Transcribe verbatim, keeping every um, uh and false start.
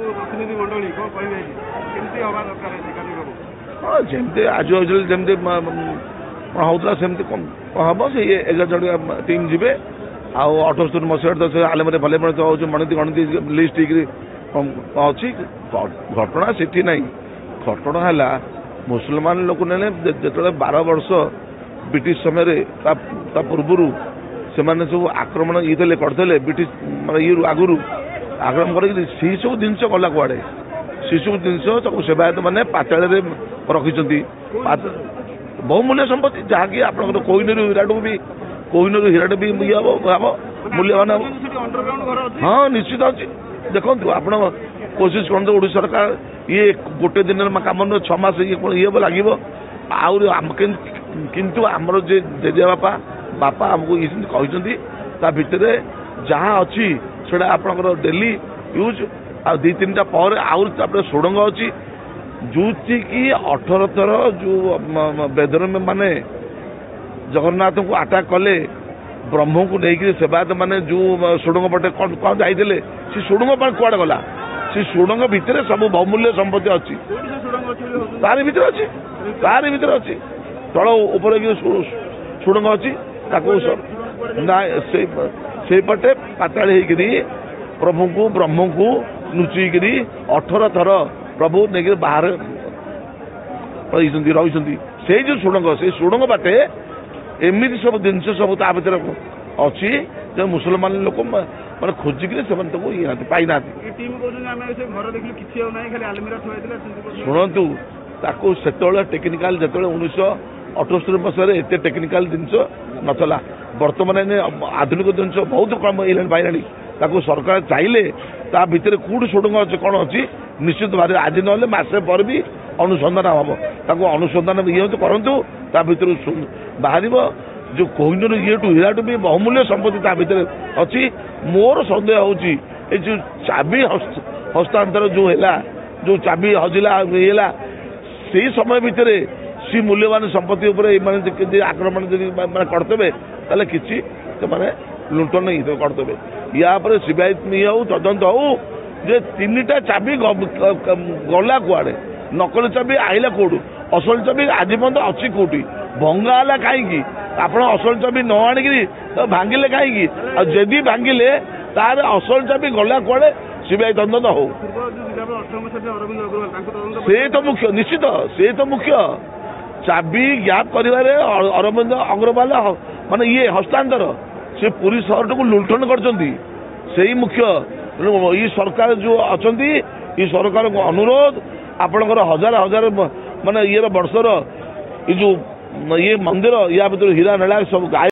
प्रतिनिधि मंडली कौन कहे केमती हवा दरकार कार्यक्रम हाँ जमती आज जमती होता सेमती हम से एगार जन टीम जी आउ अठस्तरी मसीह तो आलम भले गणति गणति लिस्ट अच्छी घटना से ना घटना है मुसलमान लोक ने जो बारह वर्ष ब्रिटिश समय पूर्वर से सब आक्रमण ये करते ब्रिटिश मैं ये आगुरी आक्रमण कर सब जिन गला कड़े सी सब जिन सेवायत मैंने पाताल रखी बहुमूल्य संपत्ति जहाँकि आप कोहिनूर हिराट भी कोहिनूर हिराट भी ये हम मूल्यवान हाँ निश्चित अच्छी देखो आप कोशिश कर ओडिशा सरकार ये गोटे दिन कम न छमास ये ये लगे किंतु आमर जे जेजे बापा बापा आमको ये कहते ता भितर जहाँ अच्छी से आपंकर डेली यूज आ दी तीन पर आउे सुड़ंग अच्छी जो कि अठर थर जो बेदरम माने जगन्नाथ को आटाक कले ब्रह्म को लेकिन सेवायत माने जो सुड़ंग पटे कौन कौन जाते सी सुड़ंग पर कुआड़े गला सी सुड़ंग भितर सब बहुमूल्य संपत्ति अच्छी तार भीतर अच्छी तार भीतर अच्छी तल उपर सुड़ंग अच्छी से पटे पाताल होकरी प्रभु को ब्रह्म को लुचिकी अठर थर प्रभु नहीं बाहर रही से जो सुड़ंग से सुड़ंग बाटे एमती सब जिन सब ता भर अच्छी जो मुसलमान लोक मैं खोजिक ये पाई ना शुणु ताको से टेक्निकाल जो उन्नीस अठस्तरी मसीह एत टेक्निकाल जिनस नाला बर्तमान आधुनिक जिनस बहुत कम पाइला ताको सरकार चाहिए ता भितर कौट सुड़ंग अच्छे कौन अच्छी निश्चित भाव आज ना मसे पर भी अनुसंधान हम ताको अनुसंधान ये करूँ ता भर बाहर जो कोहिनूर ये टू हिराटू भी बहुमूल्य संपत्ति ता भर अच्छी मोर सन्देह होची जो चाबी हस्तांतर जो है जो चाबी हजिला है से समय भितर सी मूल्यवान संपत्ति उपर आक्रमण करते कि लुंटन नहीं करते या सीबीआई हो तदंत हो जे तीन टा चाबी गला कुआड़े नकली चाबी आईला कौटू असल चाबी आज पर्यटन अच्छी कौटी भंगाला कहीं आप असल चाबी न आणिकी भांगिले कहीं आदि भांगिले तार असल चाबी गला कुआड़े सीबीआई तदंत हो से तो मुख्य निश्चित से तो मुख्य चाबी ज्ञाप कर अरविंद अग्रवाल माने ये हस्तांतर से पुरी सहर को लुंठन कर मुख्य ये सरकार जो अच्छा ये सरकार को अनुरोध आपणकर हजार हजार माने ये वर्षर ये जो ये मंदिर या भर हीरा नेला सब